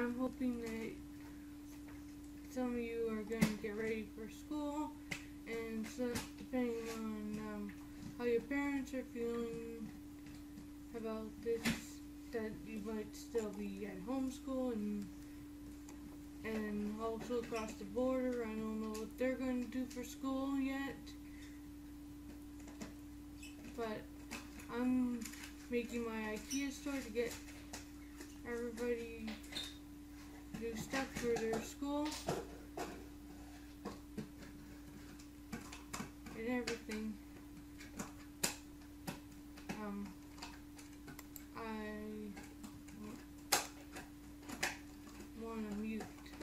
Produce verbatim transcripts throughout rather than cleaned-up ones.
I'm hoping that some of you are going to get ready for school, and so depending on um, how your parents are feeling about this, that you might still be at home school, and and also across the border. I don't know what they're going to do for school yet, but I'm making my IKEA store to get everybody new stuff for their school and everything. Um, I want to mute.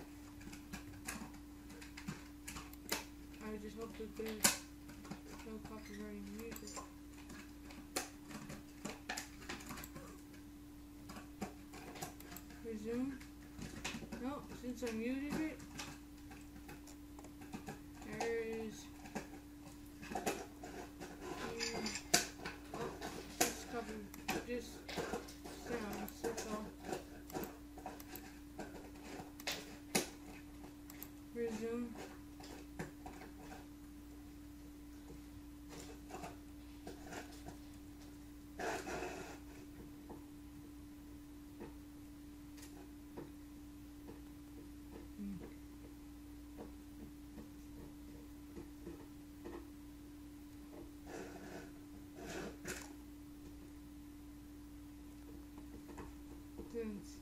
I just hope that there's no copyrighted music. Resume. No, since I muted it, there is. Um, oh, just cover, just sounds. That's all. Resume. Since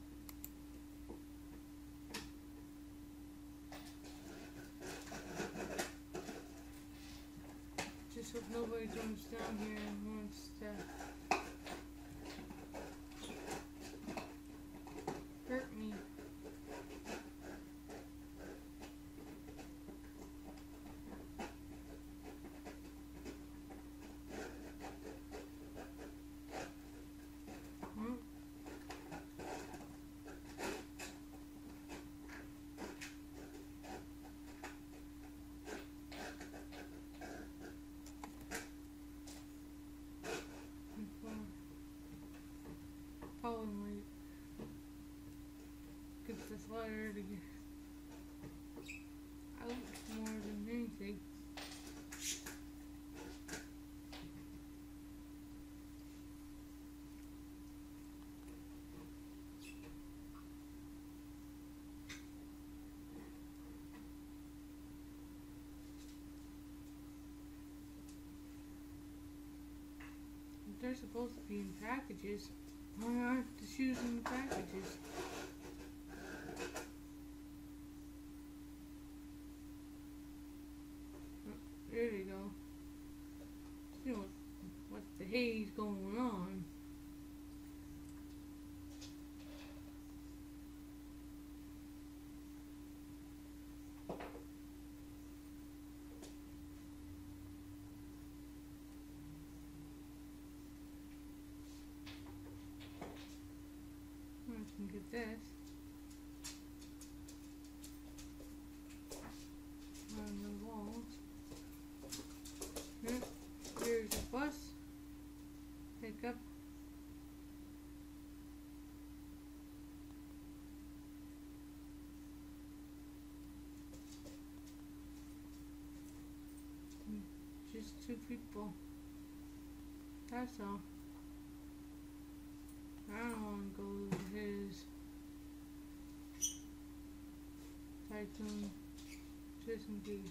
just hope nobody comes down here and wants to hurt me. Hmm? Probably get this letter to get out more than anything. They're supposed to be in packages. Why aren't the shoes in the packages? Oh, there you go. You know what, what the hay's going on. I can get this on the wall. Here, here's a bus pickup. Just two people. That's all. I don't want to go to his tycoon just in case.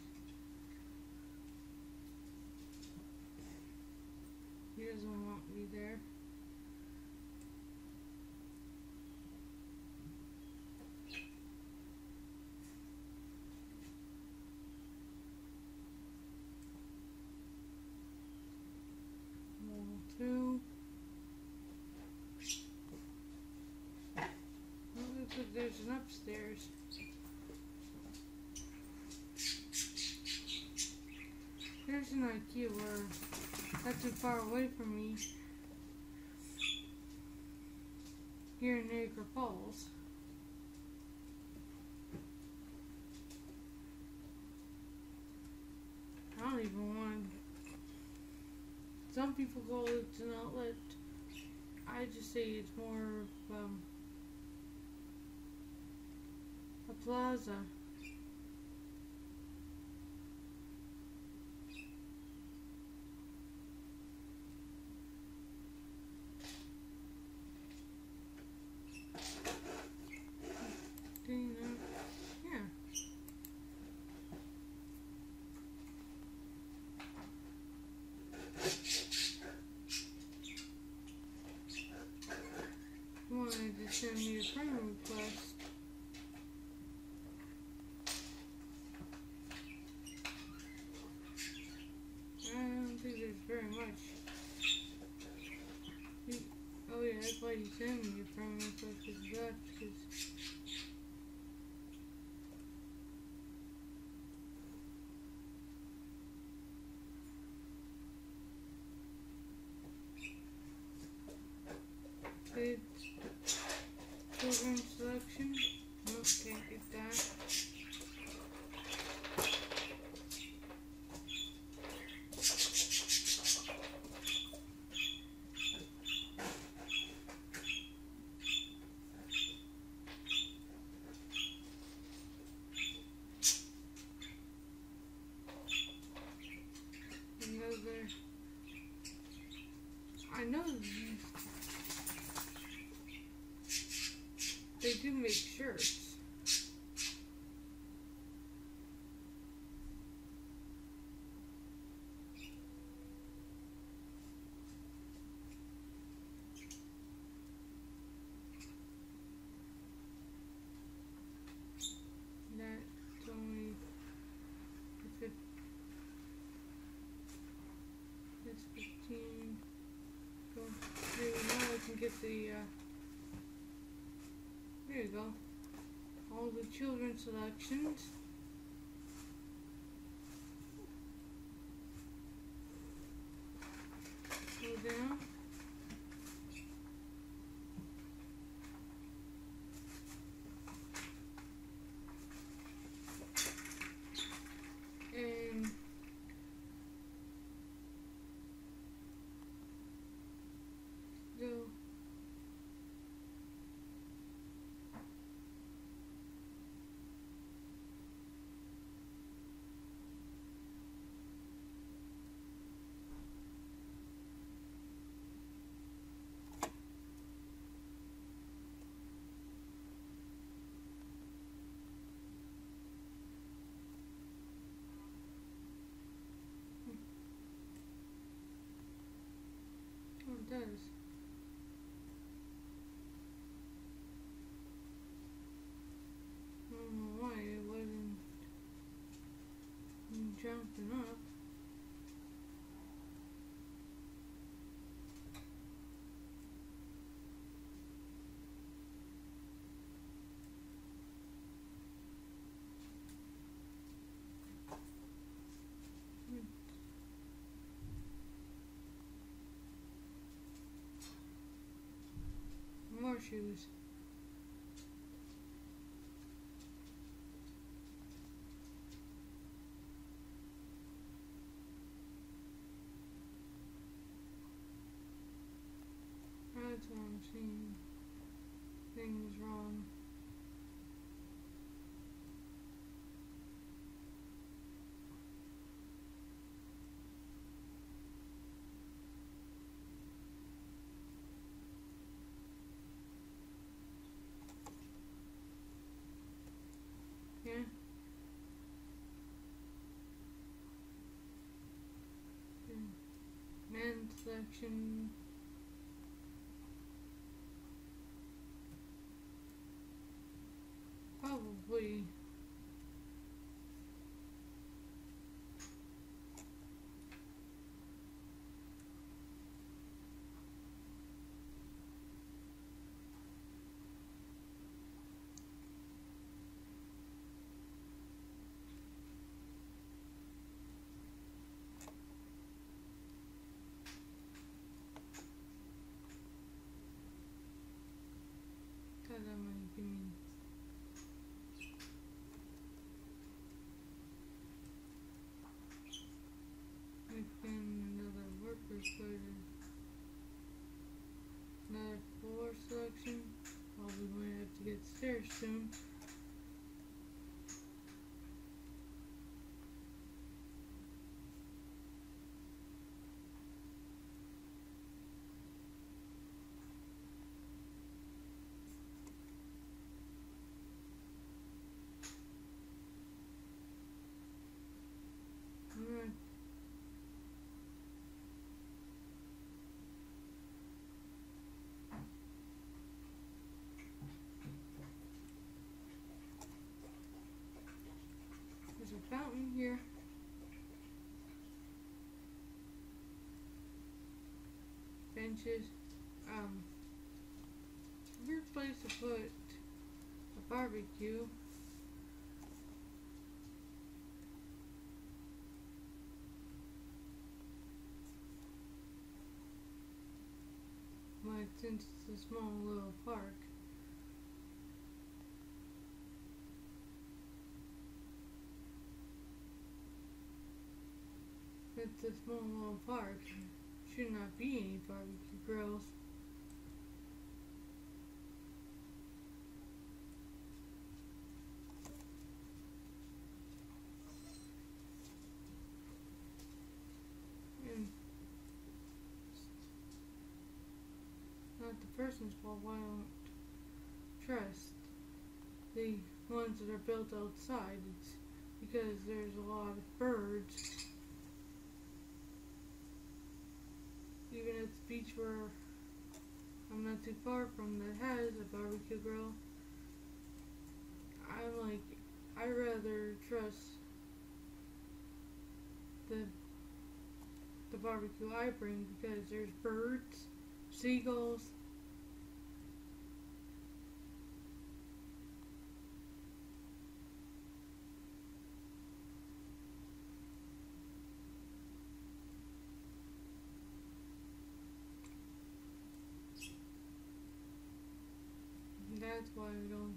He doesn't want me there. Level two. Looks like there's an upstairs. There's an IKEA where not too far away from me. Here in Niagara Falls. I don't even want. Some people call it an outlet. I just say it's more of um, a plaza. Do you know? Yeah. You wanted to send me a friend request. I don't think there's very much. You, oh yeah, that's why you sent me a friend request is that because it's children's selection. Nope, can't get that. Another. I know they do make shirts. That's only if it, that's fifteen. Go. There you go. I can get the. Uh, there you go. All the children's selections. Go down. And go. Oh, it does. I don't know why it wasn't jumping up. More shoes. That's what I'm seeing. Things wrong. Yeah. Yeah. Men's section. Probably. God, that might give me. Again, another workers code. Another floor selection. Probably might have to get stairs soon. inches. Um, weird place to put a barbecue. But since it's a small little park. It's a small little park. Should not be any barbecue grills. And it's not the person's fault why I don't trust the ones that are built outside. It's because there's a lot of birds. Even at the beach where I'm not too far from that has a barbecue grill, I'm like, I rather trust the the barbecue I bring because there's birds, seagulls. That's why I don't.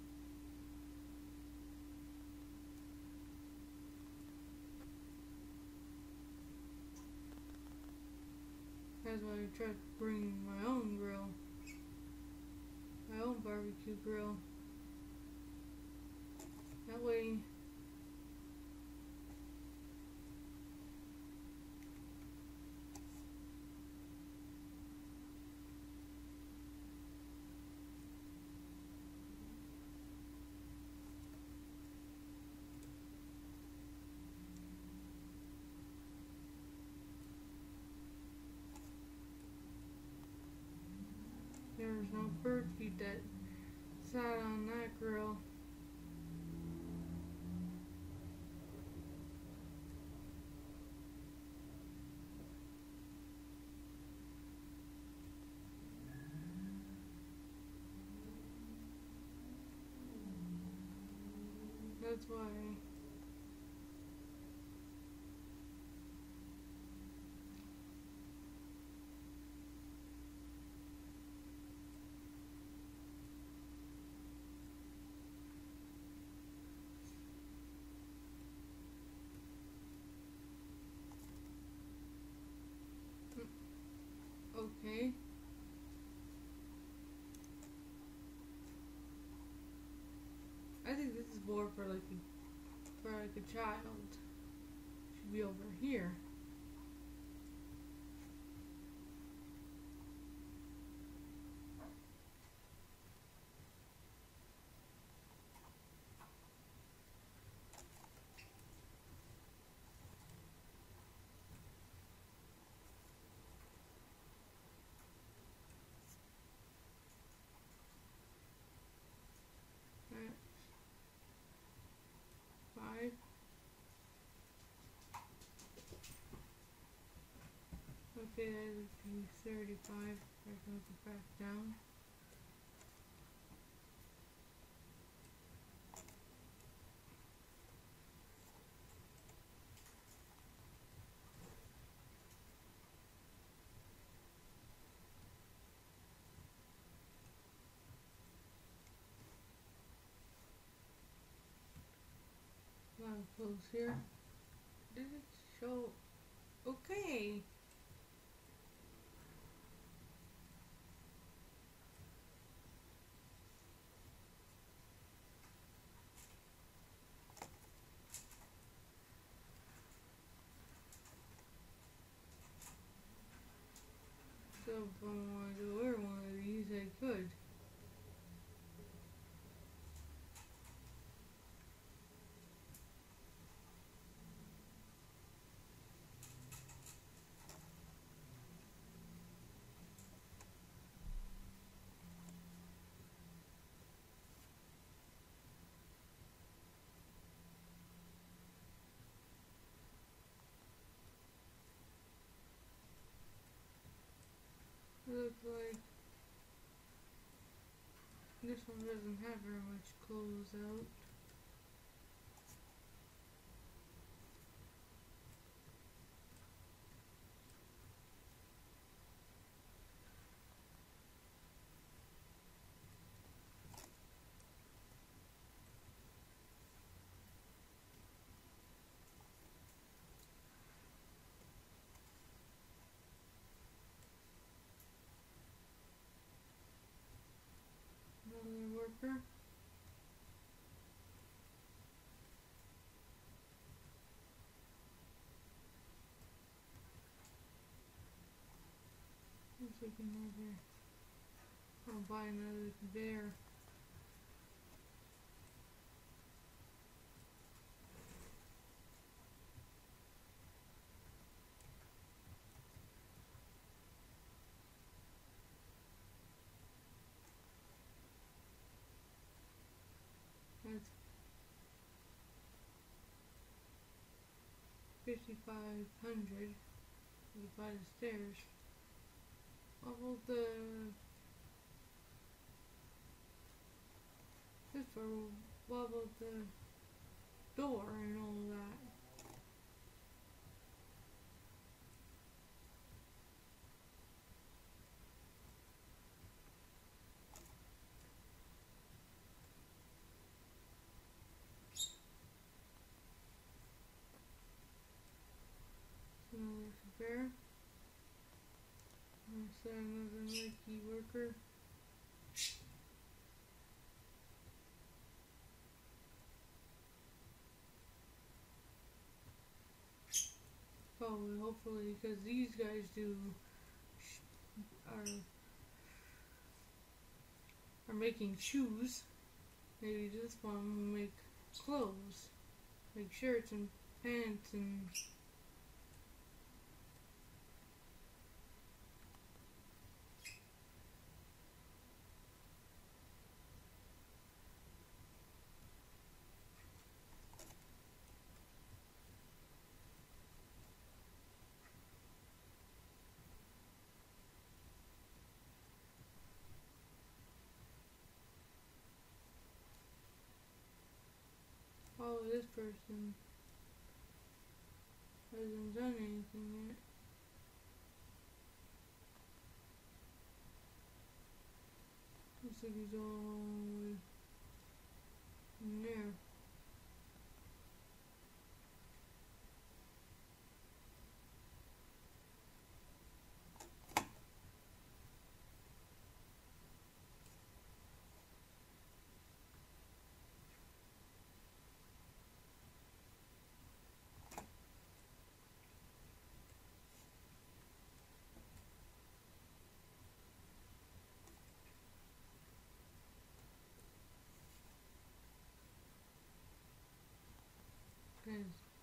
That's why I try to bring my own grill, my own barbecue grill. That way, there was no bird feed that sat on that grill. That's why. Okay. I think this is more for like a, for like a child. Should be over here. Alright. Five. Okay, that would be thirty-five. I can go back down. A lot of clothes here. Did it show? Okay. So if I wanted to wear one of these, I could. This one doesn't have very much clothes out. Another worker. Looks like another. I'll buy another conveyor. That's fifty-five hundred. You buy the stairs. All the this for what about the door and all that? Another conveyor. Also another Nike worker. Probably, hopefully, because these guys do are are making shoes. Maybe this one will make clothes, make shirts and pants and. Oh, this person hasn't done anything yet. Looks like he's all the way in there. Because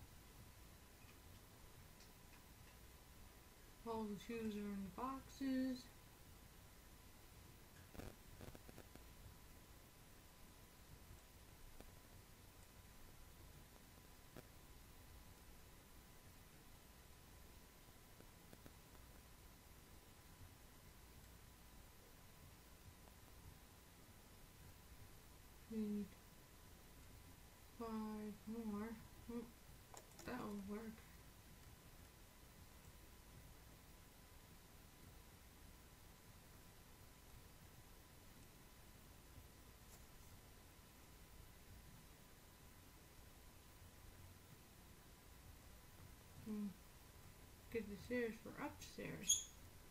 all the shoes are in boxes. Need five more. Oh, that'll work. Hmm. Get the stairs for upstairs.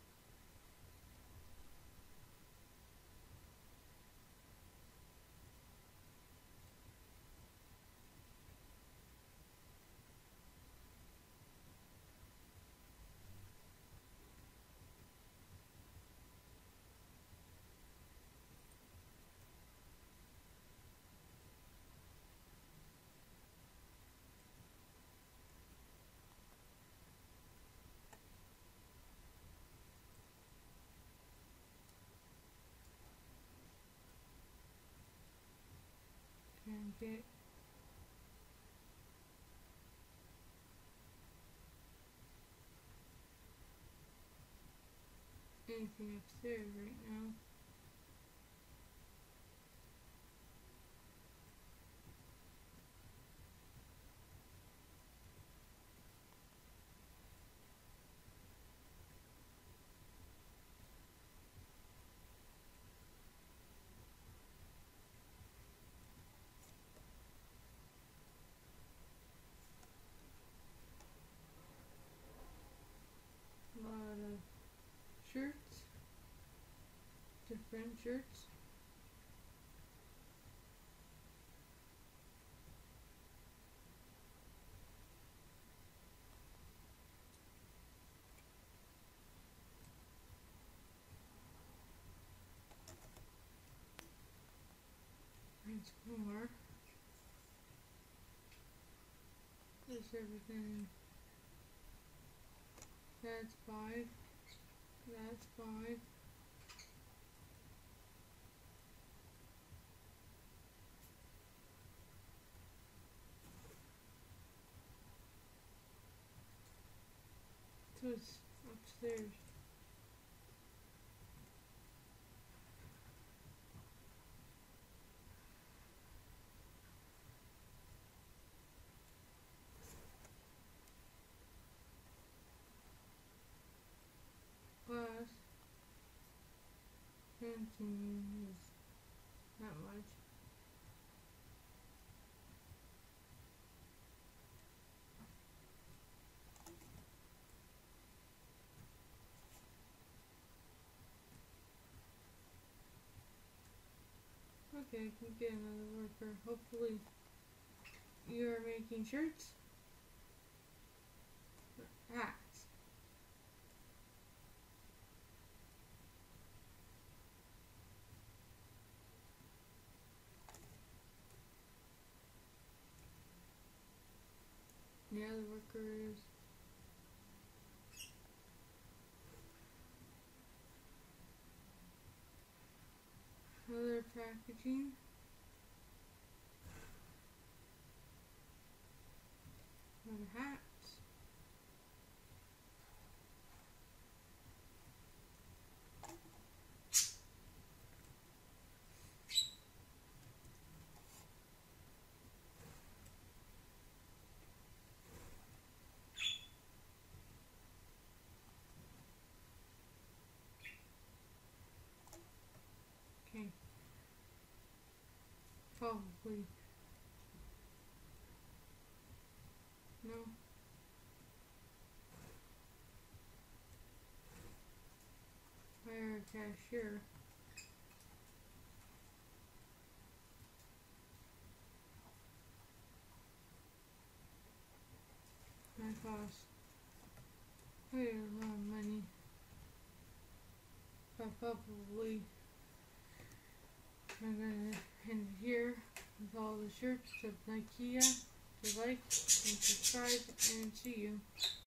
Can't get anything upstairs right now. print shirts. That's more. This everything. That's five. That's five. So it's upstairs. Plus, canteen is not much. Okay, I can get another worker. Hopefully, you are making shirts, hats. The other worker is other packaging. Other hats. Okay. Probably. No. Hire a cashier. That costs quite a lot of money. But probably I'm gonna end it here with all the shirts of Ikea. So like and subscribe and see you.